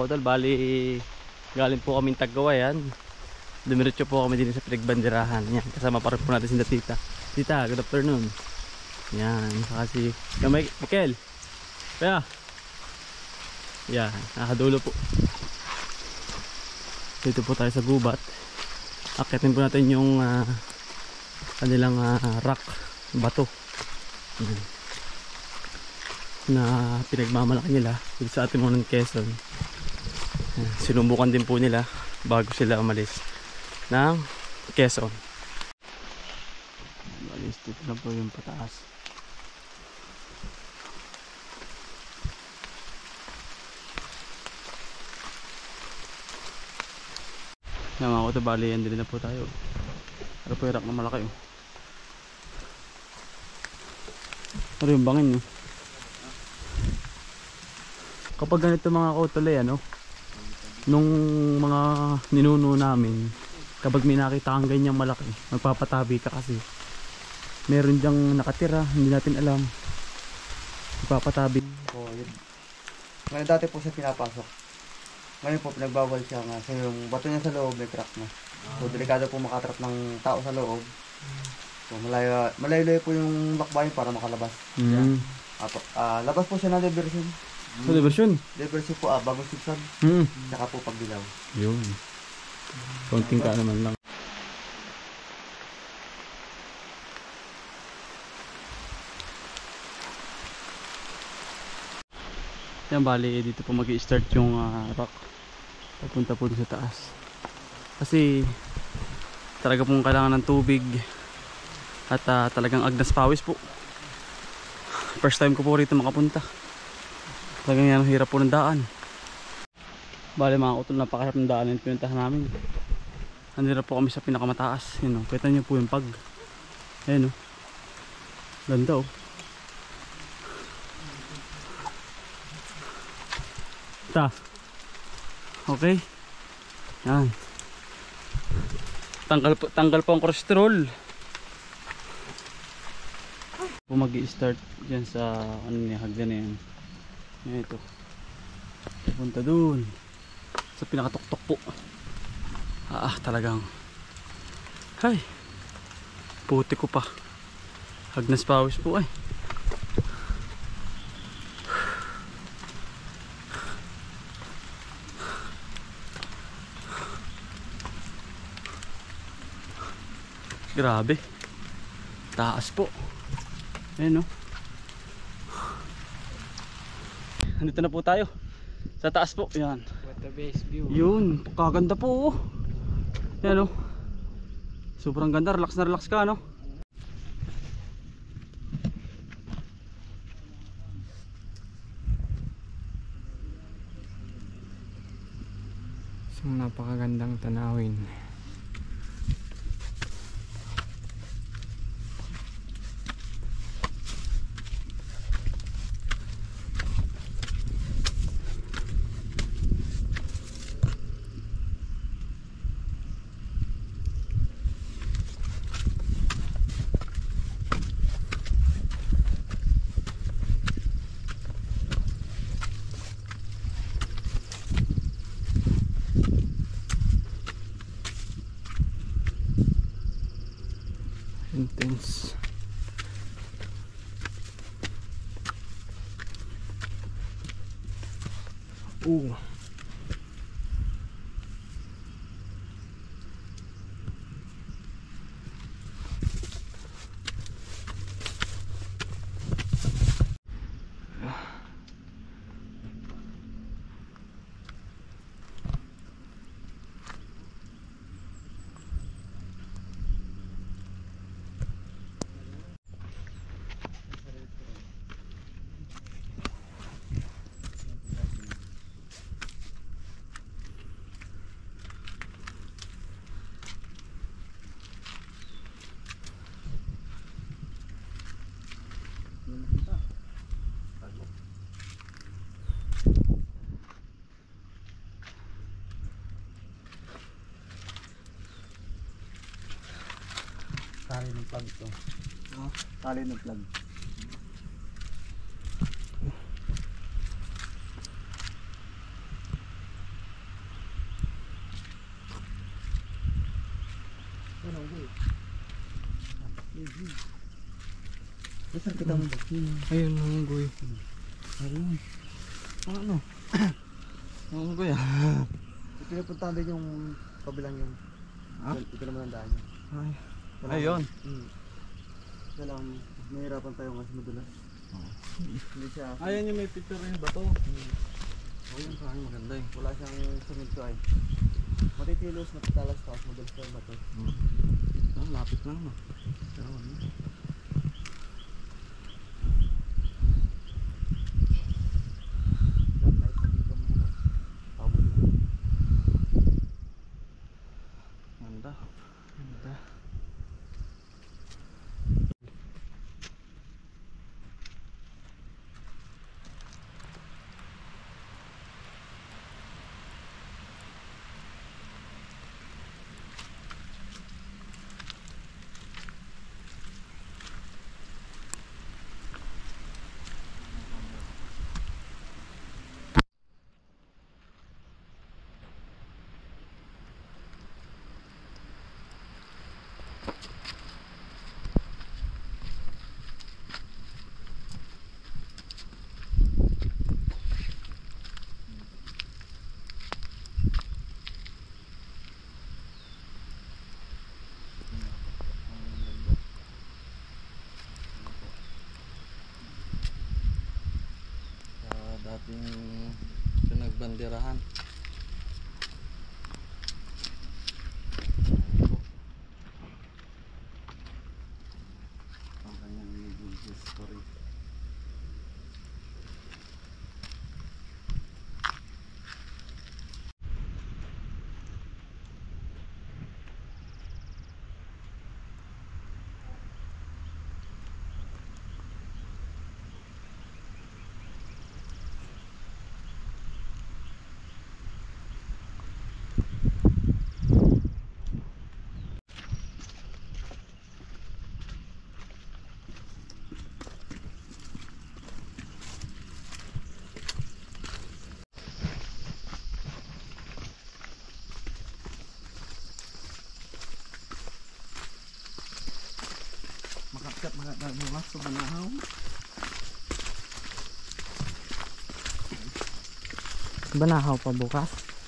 kautol, bali galing po kaming Tagkawayan. Dumiretso po kami din sa Pinagbanderahan. Yan, kasama pa rin po natin si Tita. Tita, good afternoon. Yan, saka si Michael. Kaya yan, nakadulo po. Dito po tayo sa gubat. Akitin po natin yung kanilang rock, bato. Yan. Na pinagmamalaki nila dito sa ating munang Quezon. Yan. Sinumbukan din po nila bago sila umalis ng Quezon. Balis dito na po yung pataas. Yan mga koto, bali yan din na po tayo. Pero po yung rock na malaki oh. Ano yung bangin oh. Kapag ganito mga kautol ano, nung mga ninuno namin, kapag may nakita kang ganyang malaki, magpapatabi ka kasi meron dyang nakatira, hindi natin alam. Magpapatabi. Oh, yun. Ngayon dati po siya pinapasok. Ngayon po pinagbawal siya nga kasi yung bato niya sa loob may crack na. So delikado po makatrap ng tao sa loob. So malayo po yung lakbayin para makalabas. Labas po siya ng diversion. So diversion? Diversion po bago sigsag. Saka po pagdilaw. Yun. Konting ka naman lang. Yan, bali dito po mag-i-start yung rock papunta po sa taas kasi talaga pong kailangan ng tubig at talagang agnas pawis po. First time ko po rito makapunta, talagang yan, hirap po ng daan. Bali mga utol, napakahirap ng daan yung pinuntahan namin. Nandito po kami sa pinakamataas. Yun, oh. Kita nyo po yung pag ayun oh. Ganda oh. Okay. Yan. Tanggal po ang cholesterol. Po mag-i-start diyan sa ano niya, hagdan na yan. Yan ito. Punta dun sa pinakatuktok po. Talagang hay. Puti ko pa. Hagnas pawis po ay. Grabe. Taas po. Ayan o. Nandito na po tayo sa taas po. Yan. What the best view. Yun. Kaganda po oh. Yan o. Sobrang ganda. Relax na relax ka no. Isang napakagandang tanawin. Intense. Tali ng plug to. Tali ng plug. Saan kita mo ba? Ayun, nangunggoy. Ayun. Ano? Nangunggoy ah. Pinupuntahan din yung kabilang yun. Ha? Ito naman ang daan yun. Ayun. Kaya lang, mahirapan tayo kasi madulas. Hindi siya. Ayan yung may picture rin ba to? Ayun, saan maganda eh. Wala siyang semento ay. Matitilos, matitalas tapos madulas tayo ba ito? Lapit lang no. Pero ano? Ganda. Ganda. Dating pinagbanderahan. Ang kanyang history. Makakat mga sa manahaw. Banahaw pa bukas.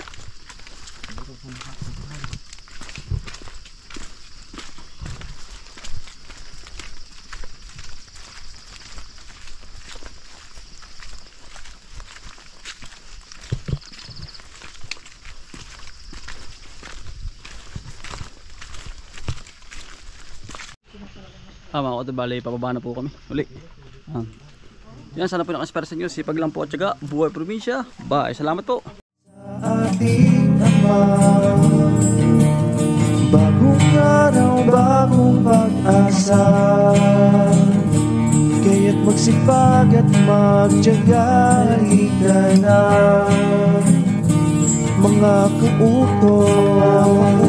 Mga kotibali, pababa na po kami uli. Yan, sana po nakaspera sa inyo. Sipag lang po at syaga. Buhay probinsya. Bye. Salamat po. Ating Ama, bagong araw, bagong pag-asa, kaya't magsipag at magtiyaga, halika na mga kauto.